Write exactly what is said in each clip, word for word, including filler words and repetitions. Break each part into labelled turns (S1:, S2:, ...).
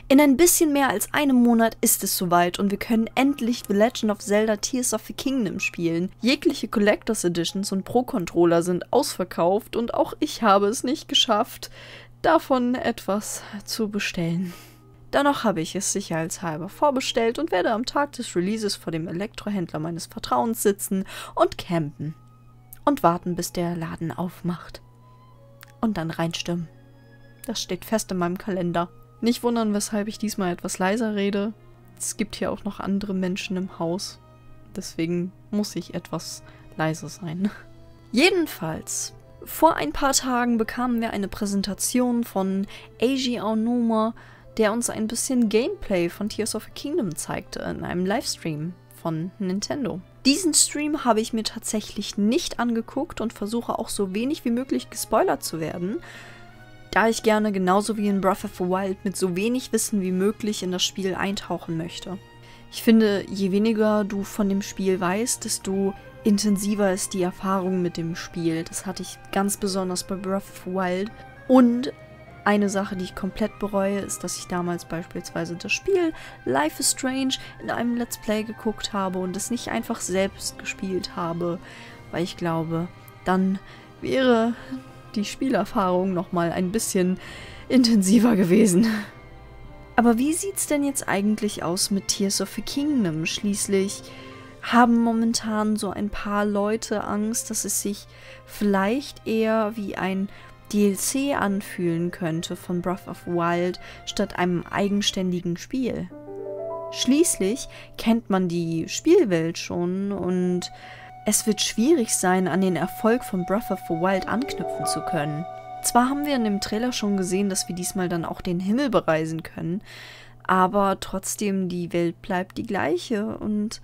S1: In ein bisschen mehr als einem Monat ist es soweit und wir können endlich The Legend of Zelda Tears of the Kingdom spielen. Jegliche Collectors Editions und Pro-Controller sind ausverkauft und auch ich habe es nicht geschafft, davon etwas zu bestellen. Dennoch habe ich es sicherheitshalber vorbestellt und werde am Tag des Releases vor dem Elektrohändler meines Vertrauens sitzen und campen. Und warten, bis der Laden aufmacht. Und dann reinstürmen. Das steht fest in meinem Kalender. Nicht wundern, weshalb ich diesmal etwas leiser rede. Es gibt hier auch noch andere Menschen im Haus. Deswegen muss ich etwas leiser sein. Jedenfalls, vor ein paar Tagen bekamen wir eine Präsentation von Eiji Aonuma, der uns ein bisschen Gameplay von Tears of the Kingdom zeigte in einem Livestream von Nintendo. Diesen Stream habe ich mir tatsächlich nicht angeguckt und versuche auch so wenig wie möglich gespoilert zu werden, da ich gerne genauso wie in Breath of the Wild mit so wenig Wissen wie möglich in das Spiel eintauchen möchte. Ich finde, je weniger du von dem Spiel weißt, desto intensiver ist die Erfahrung mit dem Spiel. Das hatte ich ganz besonders bei Breath of the Wild. Und eine Sache, die ich komplett bereue, ist, dass ich damals beispielsweise das Spiel Life is Strange in einem Let's Play geguckt habe und es nicht einfach selbst gespielt habe, weil ich glaube, dann wäre die Spielerfahrung nochmal ein bisschen intensiver gewesen. Aber wie sieht's denn jetzt eigentlich aus mit Tears of the Kingdom? Schließlich haben momentan so ein paar Leute Angst, dass es sich vielleicht eher wie ein D L C anfühlen könnte von Breath of the Wild statt einem eigenständigen Spiel. Schließlich kennt man die Spielwelt schon und es wird schwierig sein, an den Erfolg von Breath of the Wild anknüpfen zu können. Zwar haben wir in dem Trailer schon gesehen, dass wir diesmal dann auch den Himmel bereisen können, aber trotzdem, die Welt bleibt die gleiche und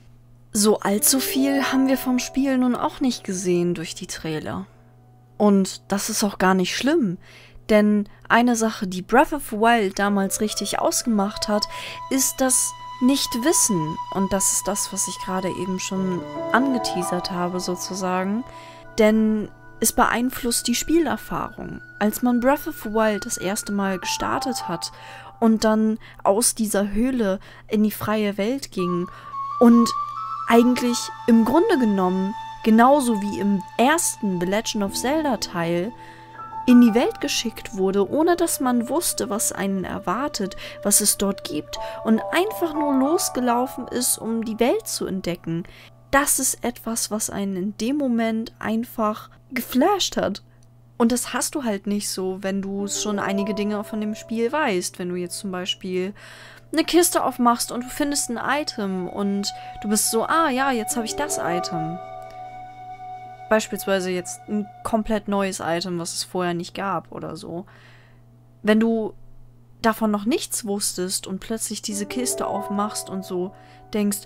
S1: so allzu viel haben wir vom Spiel nun auch nicht gesehen durch die Trailer. Und das ist auch gar nicht schlimm, denn eine Sache, die Breath of the Wild damals richtig ausgemacht hat, ist das Nicht-Wissen. Und das ist das, was ich gerade eben schon angeteasert habe, sozusagen. Denn es beeinflusst die Spielerfahrung. Als man Breath of the Wild das erste Mal gestartet hat und dann aus dieser Höhle in die freie Welt ging und eigentlich im Grunde genommen genauso wie im ersten The Legend of Zelda Teil in die Welt geschickt wurde, ohne dass man wusste, was einen erwartet, was es dort gibt und einfach nur losgelaufen ist, um die Welt zu entdecken. Das ist etwas, was einen in dem Moment einfach geflasht hat. Und das hast du halt nicht so, wenn du schon einige Dinge von dem Spiel weißt. Wenn du jetzt zum Beispiel eine Kiste aufmachst und du findest ein Item und du bist so, ah ja, jetzt habe ich das Item. Beispielsweise jetzt ein komplett neues Item, was es vorher nicht gab oder so. Wenn du davon noch nichts wusstest und plötzlich diese Kiste aufmachst und so denkst,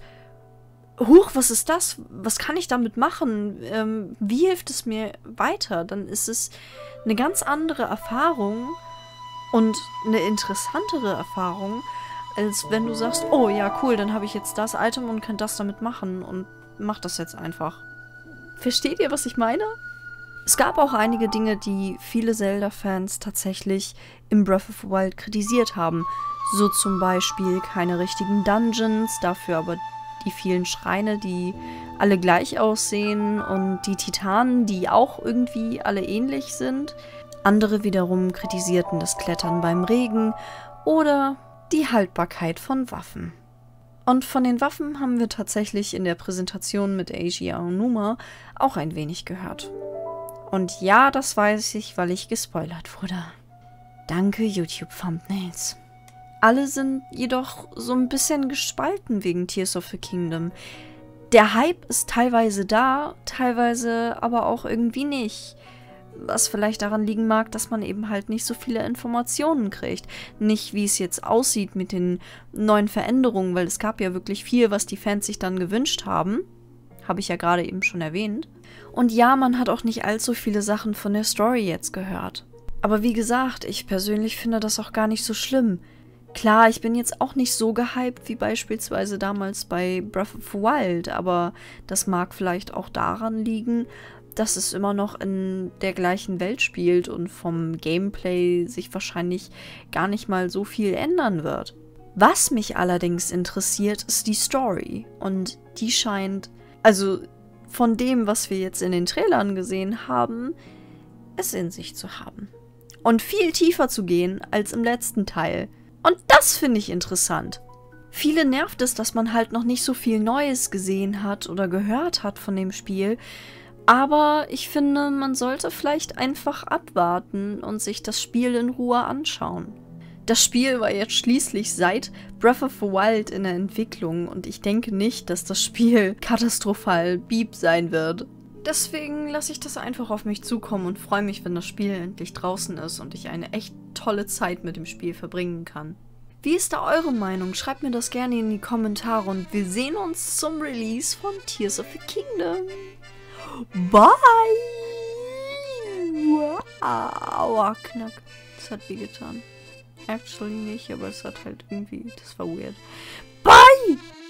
S1: huch, was ist das? Was kann ich damit machen? Ähm, wie hilft es mir weiter? Dann ist es eine ganz andere Erfahrung und eine interessantere Erfahrung, als wenn du sagst, oh ja, cool, dann habe ich jetzt das Item und kann das damit machen und mach das jetzt einfach. Versteht ihr, was ich meine? Es gab auch einige Dinge, die viele Zelda-Fans tatsächlich im Breath of the Wild kritisiert haben. So zum Beispiel keine richtigen Dungeons, dafür aber die vielen Schreine, die alle gleich aussehen und die Titanen, die auch irgendwie alle ähnlich sind. Andere wiederum kritisierten das Klettern beim Regen oder die Haltbarkeit von Waffen. Und von den Waffen haben wir tatsächlich in der Präsentation mit Eiji Aonuma auch ein wenig gehört. Und ja, das weiß ich, weil ich gespoilert wurde. Danke, YouTube-Thumbnails. Alle sind jedoch so ein bisschen gespalten wegen Tears of the Kingdom. Der Hype ist teilweise da, teilweise aber auch irgendwie nicht. Was vielleicht daran liegen mag, dass man eben halt nicht so viele Informationen kriegt. Nicht, wie es jetzt aussieht mit den neuen Veränderungen, weil es gab ja wirklich viel, was die Fans sich dann gewünscht haben. Habe ich ja gerade eben schon erwähnt. Und ja, man hat auch nicht allzu viele Sachen von der Story jetzt gehört. Aber wie gesagt, ich persönlich finde das auch gar nicht so schlimm. Klar, ich bin jetzt auch nicht so gehypt wie beispielsweise damals bei Breath of the Wild, aber das mag vielleicht auch daran liegen, dass es immer noch in der gleichen Welt spielt und vom Gameplay sich wahrscheinlich gar nicht mal so viel ändern wird. Was mich allerdings interessiert, ist die Story. Und die scheint, also von dem, was wir jetzt in den Trailern gesehen haben, es in sich zu haben. Und viel tiefer zu gehen als im letzten Teil. Und das finde ich interessant. Viele nervt es, dass man halt noch nicht so viel Neues gesehen hat oder gehört hat von dem Spiel. Aber ich finde, man sollte vielleicht einfach abwarten und sich das Spiel in Ruhe anschauen. Das Spiel war jetzt schließlich seit Breath of the Wild in der Entwicklung und ich denke nicht, dass das Spiel katastrophal Beep sein wird. Deswegen lasse ich das einfach auf mich zukommen und freue mich, wenn das Spiel endlich draußen ist und ich eine echt tolle Zeit mit dem Spiel verbringen kann. Wie ist da eure Meinung? Schreibt mir das gerne in die Kommentare und wir sehen uns zum Release von Tears of the Kingdom. Bye! Aua, knack. Das hat wehgetan. Actually nicht, aber es hat halt irgendwie, das war weird. Bye!